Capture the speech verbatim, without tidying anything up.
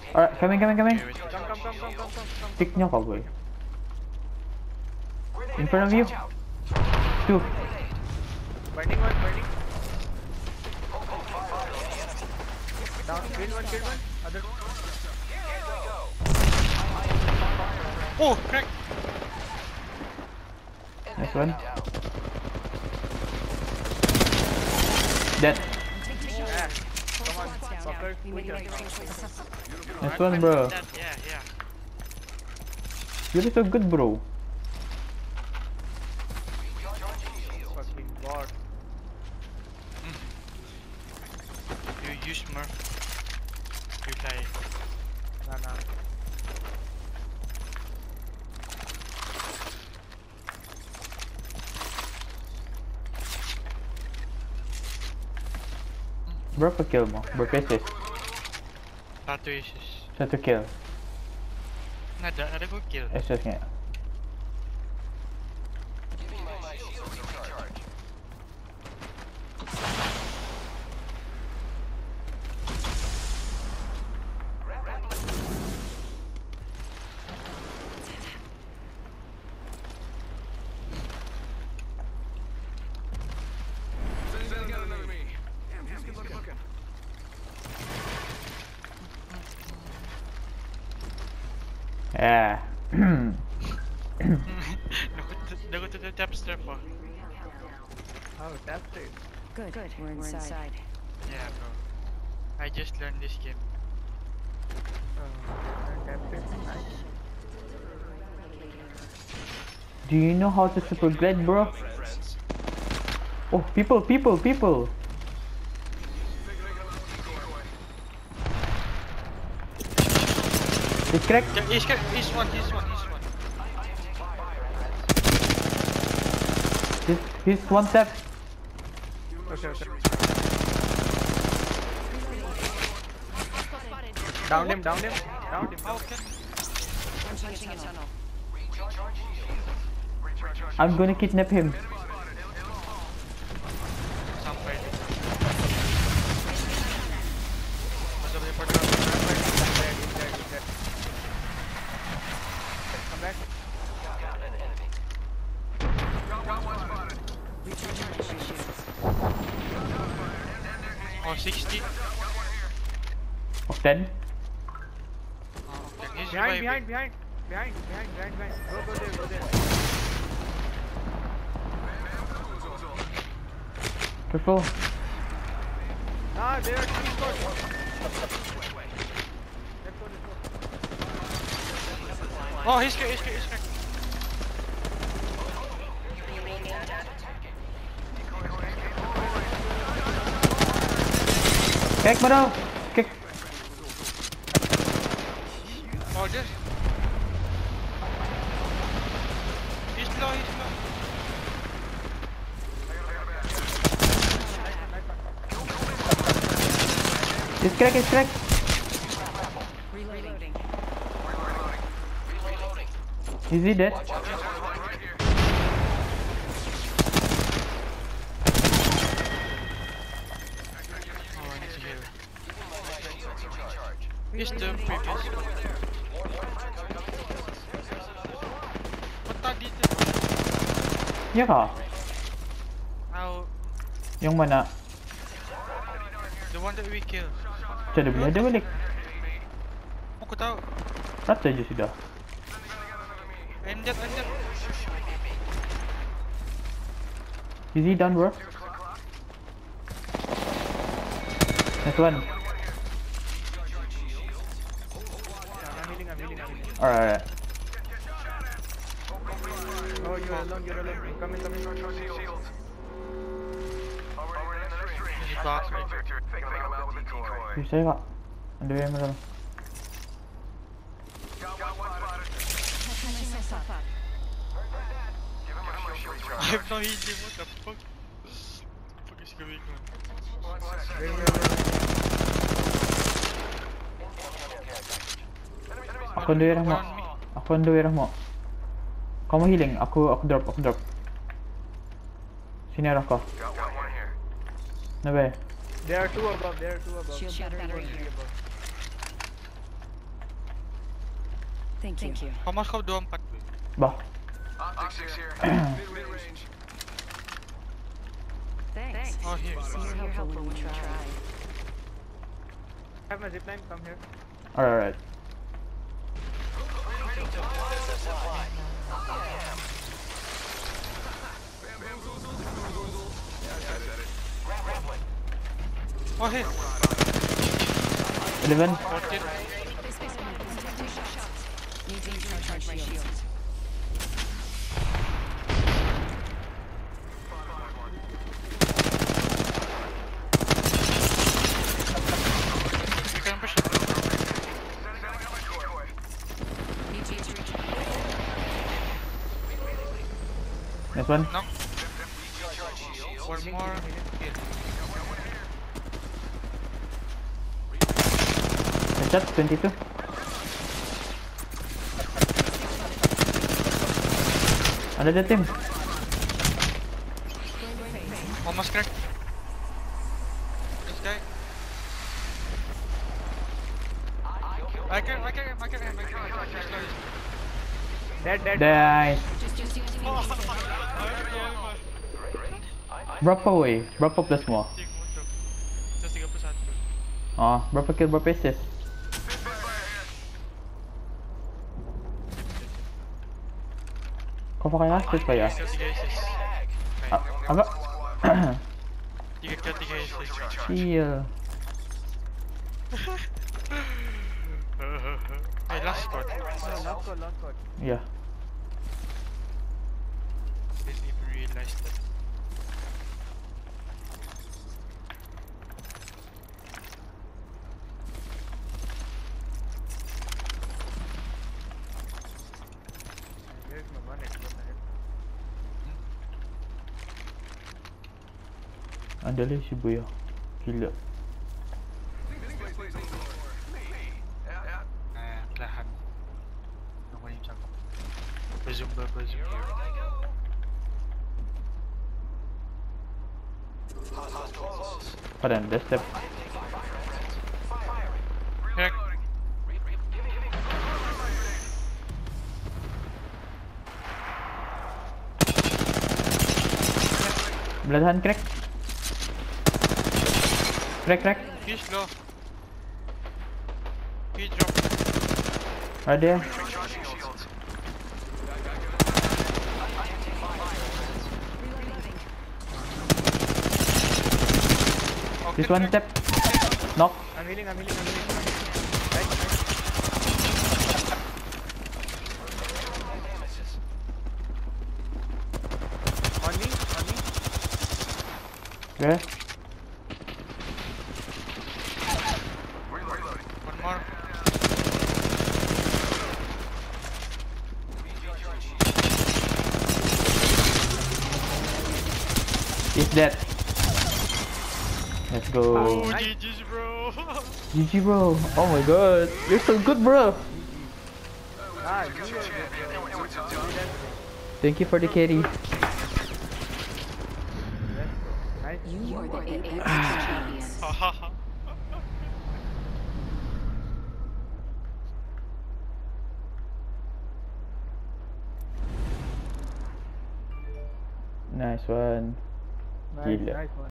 Alright, coming, coming, coming. Okay, wait. Come, come, come, come, come, come, come. Stick nyo ka, boy. In front of you. Two. Burning one, burning. Down, kill one, kill one. Other. Oh, crack! Nice one. Dead. Yeah. Come on, fucker. Quicker. Nice one, bro. That, yeah, yeah. You're so good, bro. Fucking bot. You use Murph. You die. Nah, nah. Bro, pa-kill mo. Bro, pesis. Satu isis. Satu kill. Ada, ada gua kill. S S nga. Yeah. They go to the top step. Oh. Oh, that's it. Good, good. We're inside. We're inside. Yeah, bro. I just learned this game. Oh, that's it. Nice. Do you know how to super glide, bro? Oh, people, people, people. It's cracked. Yeah, he's cracked. He's one. He's one. He's one. He's, he's one tap. Okay, okay. Down him, down him, down him. Oh, okay. I'm changing a tunnel. I'm gonna kidnap him. Sampai. Masuk di portal. Come back. Oh, sixty. Of ten. Oh, okay. He's Behind, reviving. behind, behind, behind, behind, behind, behind. Go, go there, go there. Careful. Ah, there are three squads. Let's go, let's go. Oh, he's cracked. He's cracked. He's cracked. Kick mo daw. Kick. Oh, just. He's low. He's low. It's cracked, it's cracked. Reloading. Is he dead? Oh, I need to heal. He's the previous. What tadi tu? Iya ka? How? Yung mana? The one that we killed. Sudah bila dia balik? Aku tahu. Rata je sudah. I'm dead. I'm dead. Is he done, bro? Nice one. Yeah, I'm healing, I'm healing, I'm healing. Alright, alright. Oh, you're alone, you're alone. Come in, come in. He's back. Bisa kak? Ada yang mana? Catching myself up. I have no healing. What the fuck? What the fuck is going on? Wait, wait, wait. Aku ang daerah mo. Aku ang daerah mo. Kamu healing, aku aku drop, aku drop. Sini arah kau. Nabe. There are two above, there are two above. Shield battery Three here. above. Thank you. Thank you. Kom mas kau dua empat. Bah. Thanks. Oh here. See, you're helpful when we try. Have my zipline, come here. Alright, alright. Oh here. Eleven. fourteen. Need to recharge my shields. You can push it. Need to recharge. Next one. No. One more. Here. Headshot, twenty-two. Another team. Almost cracked. This guy. I can, I can, I can, I can, I can. Dead, dead. Nice. Oh, Berapa weh? Berapa plus semua? tiga puluh satu. Ah, berapa kill, berapa assist? Kau pakai assist pak ya? Tiga assist. Ah, agak. Tiga kill, tiga assist. Iya. Hey, last squad. No, last code, last code. Iya. Didn't even realize that. Here's my one, what the hell? Ada lagi si Buya. Gila. Nah, perlahan. Nunggu ni cakap. Berzoom ber, berzoom here. Pada anda step. Crack. Belahan crack. Crack, crack. He's low. He dropped. Ada. Okay, This one crack. tap. Knock. I'm healing, I'm healing, I'm healing. Right, right. On me, on me. Okay. One more. He's dead. Let's go. Oh, G G's bro. G G bro. Oh my god. You're so good bro. Ah, you are good. Thank you for the carry. Let's go. Nice. You are the Apex champions. Nice one. Nice, Gila. nice one.